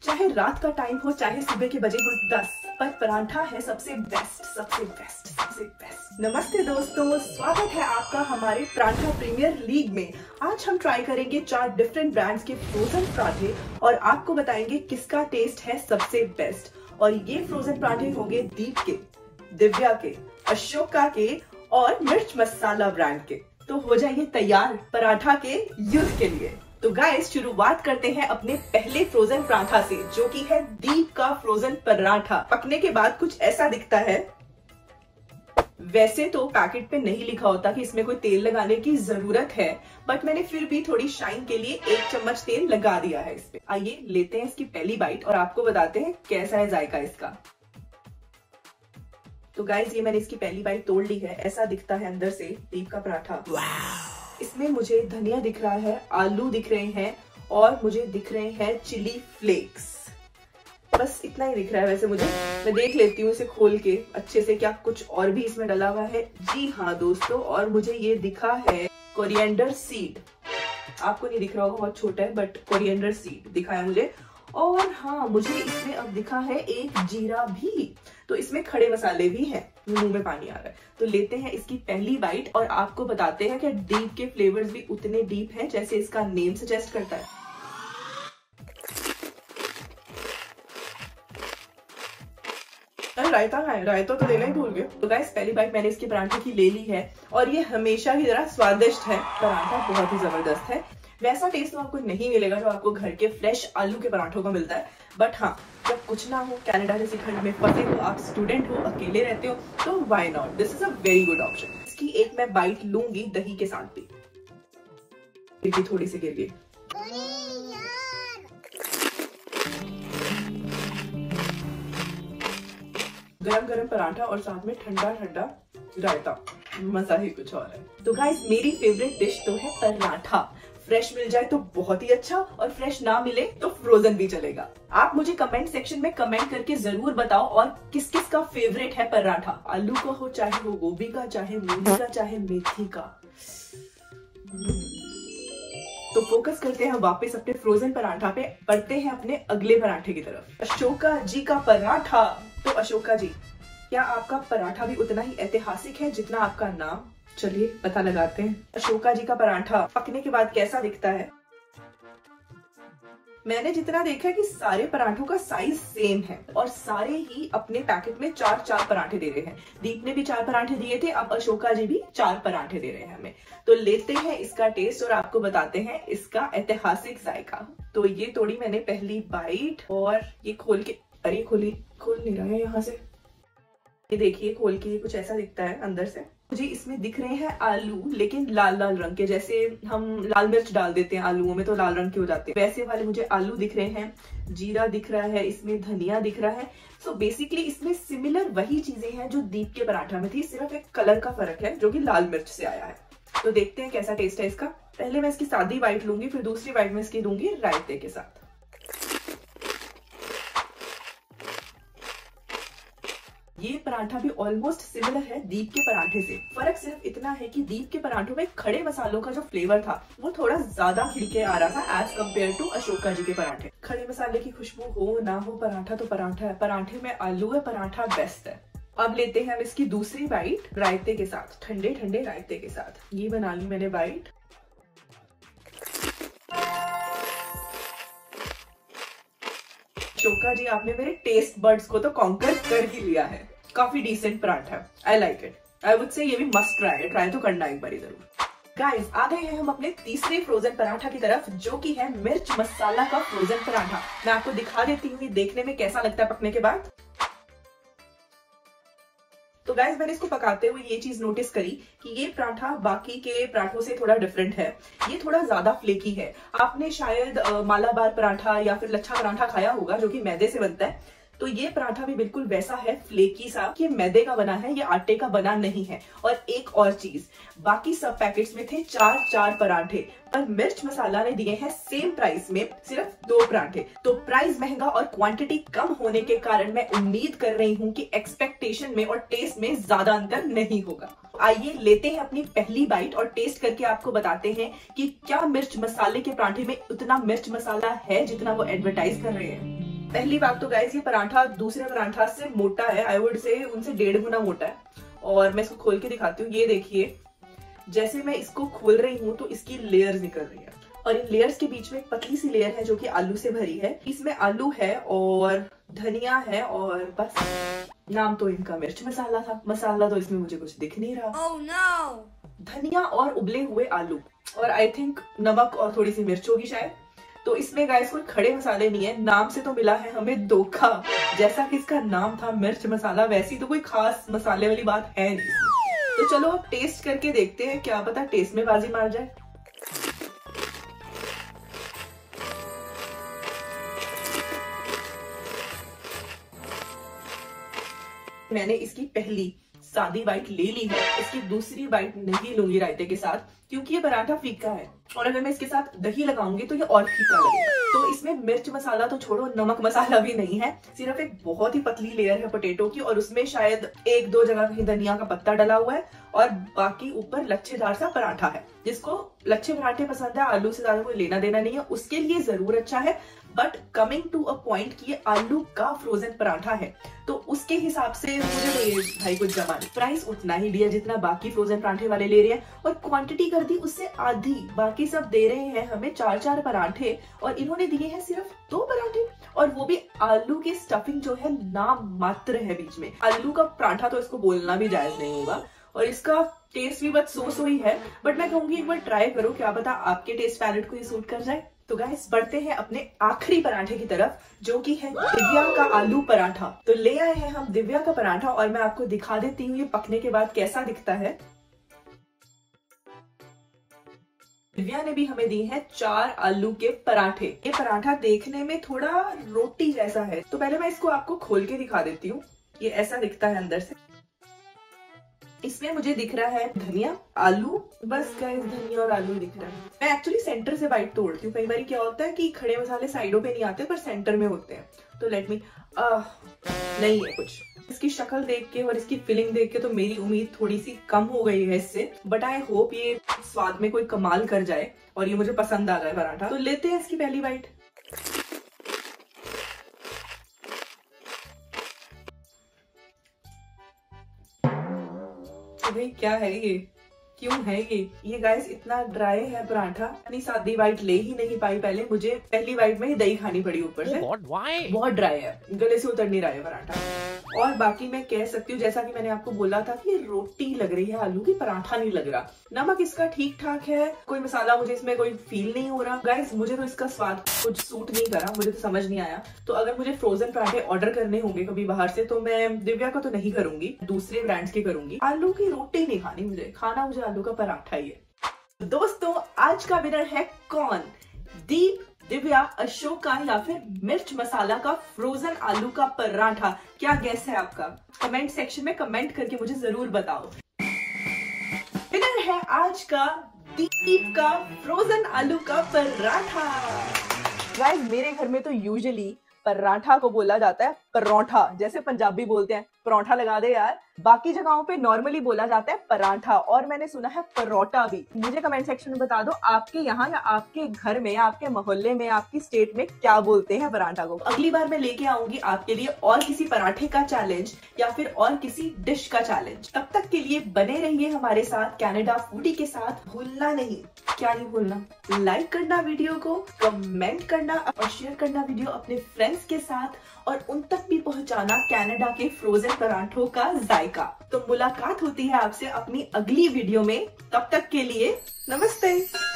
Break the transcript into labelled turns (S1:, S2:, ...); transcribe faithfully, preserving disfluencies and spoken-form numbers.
S1: चाहे रात का टाइम हो चाहे सुबह के बजे हो दस, पर पराठा है सबसे बेस्ट सबसे बेस्ट सबसे बेस्ट। नमस्ते दोस्तों, स्वागत है आपका हमारे पराठा प्रीमियर लीग में। आज हम ट्राई करेंगे चार डिफरेंट ब्रांड्स के फ्रोजन पराठे और आपको बताएंगे किसका टेस्ट है सबसे बेस्ट। और ये फ्रोजन पराठे होंगे दीप के, दिव्या के, अशोका के और मिर्च मसाला ब्रांड के। तो हो जाइए तैयार पराठा के युद्ध के लिए। तो गाइस शुरुआत करते हैं अपने पहले फ्रोजन पराठा से, जो कि है दीप का फ्रोजन पराठा। पकने के बाद कुछ ऐसा दिखता है। वैसे तो पैकेट पे नहीं लिखा होता कि इसमें कोई तेल लगाने की जरूरत है, बट मैंने फिर भी थोड़ी शाइन के लिए एक चम्मच तेल लगा दिया है इस पे। आइए लेते हैं इसकी पहली बाइट और आपको बताते हैं कैसा है जायका इसका। तो गाइस ये मैंने इसकी पहली बाइट तोड़ ली है। ऐसा दिखता है अंदर से दीप का पराठा। इसमें मुझे धनिया दिख रहा है, आलू दिख रहे हैं और मुझे दिख रहे हैं चिली फ्लेक्स। बस इतना ही दिख रहा है। वैसे मुझे, मैं देख लेती हूँ इसे खोल के अच्छे से, क्या कुछ और भी इसमें डला हुआ है। जी हाँ दोस्तों, और मुझे ये दिखा है कोरिएंडर सीड। आपको नहीं दिख रहा होगा, बहुत छोटा है, बट कोरिएंडर सीड दिखा है मुझे। और हाँ, मुझे इसमें अब दिखा है एक जीरा भी। तो इसमें खड़े मसाले भी हैं। मुंह में पानी आ रहा है। तो लेते हैं इसकी पहली बाइट और आपको बताते हैं कि डीप के फ्लेवर्स भी उतने डीप हैं जैसे इसका नेम सजेस्ट करता है। अरे रायता है, रायता तो लेना ही भूल गए। तो गाइस पहली बाइट मैंने इसके पराठे की ले ली है और ये हमेशा की तरह स्वादिष्ट है। पराठा बहुत ही जबरदस्त है। वैसा टेस्ट तो आपको नहीं मिलेगा जो आपको घर के फ्रेश आलू के पराठों का मिलता है, बट हाँ, जब कुछ ना हो, कनाडा जैसे खंड में फंसे हो, आप स्टूडेंट हो, अकेले रहते हो, तो why not, this is a very good option. इसकी एक मैं बाइट लूंगी दही के साथ भी। गिर थोड़ी सी गिर गई। गरम गरम पराठा और साथ में ठंडा ठंडा रायता, मजा ही कुछ और है। तो गाइस मेरी फेवरेट डिश तो है पराठा। फ्रेश मिल जाए तो बहुत ही अच्छा, और फ्रेश ना मिले तो फ्रोजन भी चलेगा। आप मुझे कमेंट सेक्शन में कमेंट करके जरूर बताओ और किस किस का फेवरेट है पराठा। आलू का हो, चाहे वो गोभी का, चाहे मूली का, चाहे मेथी का। तो फोकस करते हैं वापस अपने फ्रोजन पराठा पे, बढ़ते हैं अपने अगले पराठे की तरफ। अशोका जी का पराठा। तो अशोका जी, क्या आपका पराठा भी उतना ही ऐतिहासिक है जितना आपका नाम? चलिए पता लगाते हैं। अशोका जी का पराठा पकने के बाद कैसा दिखता है? मैंने जितना देखा है कि सारे पराठों का साइज सेम है और सारे ही अपने पैकेट में चार चार पराठे दे रहे हैं। दीप ने भी चार पराठे दिए थे, अब अशोका जी भी चार पराठे दे रहे हैं हमें। तो लेते हैं इसका टेस्ट और आपको बताते हैं इसका ऐतिहासिक जायका। तो ये तोड़ी मैंने पहली बाइट और ये खोल के, अरे खोली खोल नहीं रहा है यहाँ से। ये देखिए खोल के कुछ ऐसा दिखता है अंदर से। मुझे इसमें दिख रहे हैं आलू, लेकिन लाल लाल रंग के, जैसे हम लाल मिर्च डाल देते हैं आलूओं में तो लाल रंग के हो जाते हैं, वैसे वाले मुझे आलू दिख रहे हैं। जीरा दिख रहा है, इसमें धनिया दिख रहा है। सो so बेसिकली इसमें सिमिलर वही चीजें हैं जो दीप के पराठा में थी, सिर्फ एक कलर का फर्क है जो कि लाल मिर्च से आया है। तो देखते हैं कैसा टेस्ट है इसका। पहले मैं इसकी सादी बाइट लूंगी, फिर दूसरी बाइट में इसकी दूंगी रायते के साथ। ये पराठा भी ऑलमोस्ट सिमिलर है दीप के पराठे से। फर्क सिर्फ इतना है कि दीप के पराठों में खड़े मसालों का जो फ्लेवर था वो थोड़ा ज्यादा खिलके आ रहा था as compare to Ashoka ji के पराठे। खड़े मसाले की खुशबू हो ना हो, पराठा तो पराठा है। पराठे में आलू है, पराठा बेस्ट है। अब लेते हैं हम इसकी दूसरी बाइट रायते के साथ, ठंडे ठंडे रायते के साथ। ये बना ली मैंने बाइट। अशोका जी, आपने मेरे टेस्ट बर्ड्स को तो कॉन्कर कर ही लिया है। काफी डिसेंट पराठा है, I like it. I would say ये भी मस्ट ट्राई है, ट्राई तो करना एक बार जरूर। गाइस आ गए हैं हम अपने तीसरे फ्रोजन पराठा की तरफ, जो कि है मिर्च मसाला का फ्रोजन पराठा। मैं आपको दिखा देती हूँ ये देखने में कैसा लगता है पकने के बाद। तो गाइस मैंने इसको पकाते हुए ये चीज नोटिस करी कि ये पराठा बाकी के पराठों से थोड़ा डिफरेंट है। ये थोड़ा ज्यादा फ्लेकी है। आपने शायद आ, मालाबार पराठा या फिर लच्छा पराठा खाया होगा जो कि मैदे से बनता है, तो ये पराठा भी बिल्कुल वैसा है, फ्लेकी सा। ये मैदे का बना है, ये आटे का बना नहीं है। और एक और चीज, बाकी सब पैकेट्स में थे चार चार पराठे, पर मिर्च मसाला ने दिए हैं सेम प्राइस में सिर्फ दो पराठे। तो प्राइस महंगा और क्वांटिटी कम होने के कारण मैं उम्मीद कर रही हूँ कि एक्सपेक्टेशन में और टेस्ट में ज्यादा अंतर नहीं होगा। आइए लेते हैं अपनी पहली बाइट और टेस्ट करके आपको बताते हैं कि क्या मिर्च मसाले के पराठे में उतना मिर्च मसाला है जितना वो एडवर्टाइज कर रहे हैं। पहली बात तो गाइस, ये पराठा दूसरे पराठा से मोटा है, आई वुड से उनसे डेढ़ गुना मोटा है। और मैं इसको खोल के दिखाती हूँ। ये देखिए, जैसे मैं इसको खोल रही हूँ तो इसकी लेयर्स निकल रही है और इन लेयर्स के बीच में एक पतली सी लेयर है जो कि आलू से भरी है। इसमें आलू है और धनिया है और बस नाम तो इनका मिर्च मसाला था। मसाला तो इसमें मुझे कुछ दिख नहीं रहा।
S2: oh, no.
S1: धनिया और उबले हुए आलू और आई थिंक नमक और थोड़ी सी मिर्च होगी शायद। तो इसमें गाइस कोई खड़े मसाले नहीं है, नाम से तो मिला है हमें धोखा। जैसा कि इसका नाम था मिर्च मसाला, वैसी तो कोई खास मसाले वाली बात है नहीं। तो चलो अब टेस्ट करके देखते हैं, क्या पता टेस्ट में बाजी मार जाए। मैंने इसकी पहली सादी बाइट ले ली है, इसकी दूसरी बाइट नहीं लूंगी रायते के साथ क्योंकि ये पराठा फीका है और अगर मैं इसके साथ दही लगाऊंगी तो ये और फीका लगेगा। तो इसमें मिर्च मसाला तो छोड़ो, नमक मसाला भी नहीं है, सिर्फ एक बहुत ही पतली लेयर है पोटैटो की और उसमें शायद एक दो जगह कहीं धनिया का पत्ता डला हुआ है और बाकी ऊपर लच्छेदार सा पराठा है। जिसको लच्छे पराठे पसंद है, आलू से ज्यादा कोई लेना देना नहीं है, उसके लिए जरूर अच्छा है। But coming to a point कि ये आलू का फ्रोजन पराठा है तो उसके हिसाब से मुझे तो ये भाई कुछ जमा नहीं। प्राइस उतना ही लिया जितना बाकी फ्रोजन पराठे वाले ले रहे हैं और क्वांटिटी कर दी उससे आधी। बाकी सब दे रहे हैं हमें चार चार पराठे और इन्होंने दिए हैं सिर्फ दो पराठे और वो भी आलू की स्टफिंग जो है नाम मात्र है बीच में। आलू का पराठा तो इसको बोलना भी जायज नहीं होगा और इसका टेस्ट भी बस सो सो ही है। बट मैं कहूंगी एक बार ट्राई करो, क्या पता आपके टेस्ट पैलेट को ये सूट कर जाए। तो गाइस बढ़ते हैं अपने आखिरी पराठे की तरफ जो कि है दिव्या का आलू पराठा। तो ले आए हैं हम दिव्या का पराठा और मैं आपको दिखा देती हूँ ये पकने के बाद कैसा दिखता है। दिव्या ने भी हमें दी है चार आलू के पराठे। ये पराठा देखने में थोड़ा रोटी जैसा है, तो पहले मैं इसको आपको खोल के दिखा देती हूँ। ये ऐसा दिखता है अंदर से। इसमें मुझे दिख रहा है धनिया, आलू, बस गाइस धनिया और आलू दिख रहा है। मैं एक्चुअली सेंटर से बाइट तोड़ती हूँ, कई बार क्या होता है कि खड़े मसाले साइडों पे नहीं आते पर सेंटर में होते हैं। तो लेट मी नहीं है कुछ। इसकी शक्ल देख के और इसकी फीलिंग देख के तो मेरी उम्मीद थोड़ी सी कम हो गई है इससे, बट आई होप ये स्वाद में कोई कमाल कर जाए और ये मुझे पसंद आ जाए पराठा। तो लेते हैं इसकी पहली बाइट। भाई क्या है ये, क्यों है ये ये गाइस इतना ड्राई है पराठा। अपनी सादी बाइट ले ही नहीं पाई पहले, मुझे पहली बाइट में ही दही खानी पड़ी ऊपर से।
S3: oh God,
S1: बहुत ड्राई है, गले से उतर नहीं रहा है पराठा। और बाकी मैं कह सकती हूँ जैसा कि मैंने आपको बोला था कि रोटी लग रही है आलू की, पराठा नहीं लग रहा। नमक इसका ठीक ठाक है, कोई मसाला मुझे इसमें कोई फील नहीं हो रहा। गाइस मुझे तो इसका स्वाद कुछ सूट नहीं करा, मुझे तो समझ नहीं आया। तो अगर मुझे फ्रोजन पराठे ऑर्डर करने होंगे कभी बाहर से तो मैं दिव्या का तो नहीं करूंगी, दूसरे ब्रांड्स के करूंगी। आलू की रोटी नहीं खानी मुझे, खाना मुझे आलू का पराठा ही है। दोस्तों आज का विनर है कौन? दीप, दिव्या, अशोका या फिर मिर्च मसाला का फ्रोजन आलू का पराठा? क्या गेस है आपका? कमेंट सेक्शन में कमेंट करके मुझे जरूर बताओ। विनर है आज का दीप का फ्रोजन आलू का पराठा। गाइस मेरे घर में तो यूजुअली पराठा को बोला जाता है परोठा, जैसे पंजाबी बोलते हैं परोठा लगा दे यार। बाकी जगहों पे नॉर्मली बोला जाता है पराठा और मैंने सुना है परोठा भी। मुझे कमेंट सेक्शन में बता दो आपके यहाँ या आपके घर में, आपके मोहल्ले में, आपकी स्टेट में क्या बोलते हैं पराठा को। अगली बार मैं लेके आऊंगी आपके लिए और किसी पराठे का चैलेंज या फिर और किसी डिश का चैलेंज। तब तक के लिए बने रहिए हमारे साथ कनाडा फूडी के साथ। भूलना नहीं, क्या नहीं भूलना, लाइक करना वीडियो को, कमेंट करना और शेयर करना वीडियो अपने फ्रेंड्स के साथ और उन तक भी पहुंचाना कनाडा के फ्रोजन पराठों का जायका। तो मुलाकात होती है आपसे अपनी अगली वीडियो में, तब तक के लिए नमस्ते।